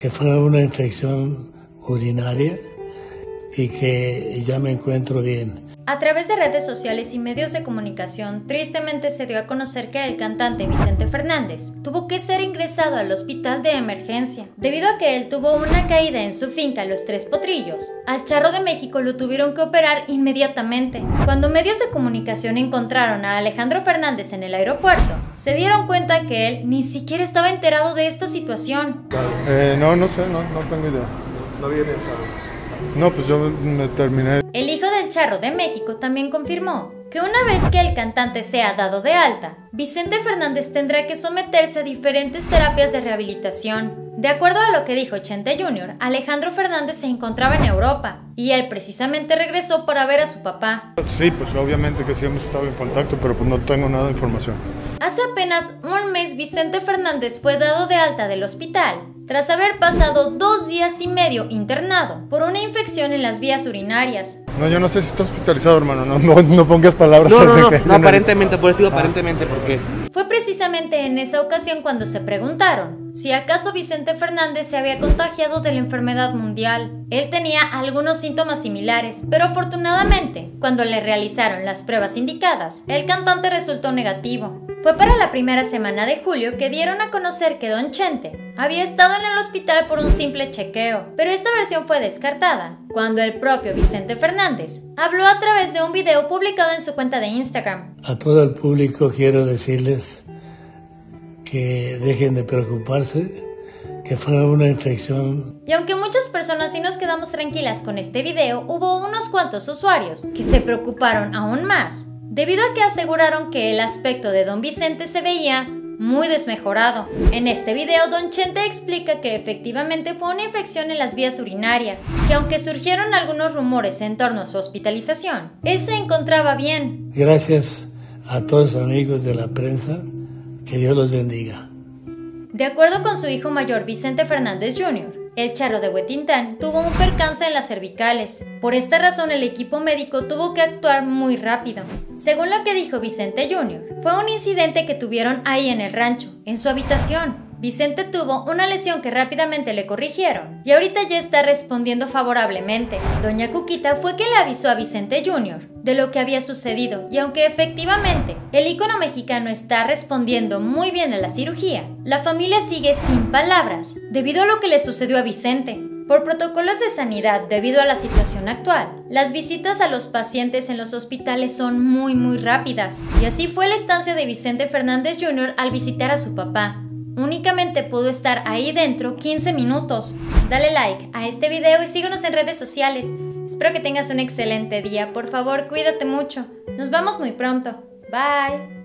que fue una infección urinaria y que ya me encuentro bien. A través de redes sociales y medios de comunicación, tristemente se dio a conocer que el cantante Vicente Fernández tuvo que ser ingresado al hospital de emergencia debido a que él tuvo una caída en su finca Los Tres Potrillos. Al Charro de México lo tuvieron que operar inmediatamente. Cuando medios de comunicación encontraron a Alejandro Fernández en el aeropuerto, se dieron cuenta que él ni siquiera estaba enterado de esta situación. No sé, no tengo idea. ¿No había pensado? No, pues yo me terminé. El hijo del Charro de México también confirmó que una vez que el cantante sea dado de alta, Vicente Fernández tendrá que someterse a diferentes terapias de rehabilitación. De acuerdo a lo que dijo Chente Jr., Alejandro Fernández se encontraba en Europa y él precisamente regresó para ver a su papá. Sí, pues obviamente que sí hemos estado en contacto, pero pues no tengo nada de información. Hace apenas un mes Vicente Fernández fue dado de alta del hospital tras haber pasado 2 días y medio internado por una infección en las vías urinarias. No, yo no sé si está hospitalizado, hermano, no pongas palabras. No, aparentemente, por eso digo aparentemente, ¿por qué? Fue precisamente en esa ocasión cuando se preguntaron si acaso Vicente Fernández se había contagiado de la enfermedad mundial. Él tenía algunos síntomas similares, pero afortunadamente, cuando le realizaron las pruebas indicadas, el cantante resultó negativo. Fue para la primera semana de julio que dieron a conocer que Don Chente había estado en el hospital por un simple chequeo, pero esta versión fue descartada cuando el propio Vicente Fernández habló a través de un video publicado en su cuenta de Instagram. A todo el público quiero decirles que dejen de preocuparse, que fue una infección. Y aunque muchas personas sí nos quedamos tranquilas con este video, hubo unos cuantos usuarios que se preocuparon aún más, debido a que aseguraron que el aspecto de Don Vicente se veía muy desmejorado. En este video, Don Chente explica que efectivamente fue una infección en las vías urinarias, que aunque surgieron algunos rumores en torno a su hospitalización, él se encontraba bien. Gracias a todos los amigos de la prensa, que Dios los bendiga. De acuerdo con su hijo mayor Vicente Fernández Jr., el Charro de Huetintán tuvo un percance en las cervicales. Por esta razón el equipo médico tuvo que actuar muy rápido. Según lo que dijo Vicente Jr., fue un incidente que tuvieron ahí en el rancho, en su habitación. Vicente tuvo una lesión que rápidamente le corrigieron y ahorita ya está respondiendo favorablemente. Doña Cuquita fue quien le avisó a Vicente Jr. de lo que había sucedido y aunque efectivamente el ícono mexicano está respondiendo muy bien a la cirugía, la familia sigue sin palabras debido a lo que le sucedió a Vicente. Por protocolos de sanidad debido a la situación actual, las visitas a los pacientes en los hospitales son muy rápidas y así fue la estancia de Vicente Fernández Jr. al visitar a su papá. Únicamente pudo estar ahí dentro 15 minutos. Dale like a este video y síguenos en redes sociales. Espero que tengas un excelente día. Por favor, cuídate mucho. Nos vemos muy pronto. Bye.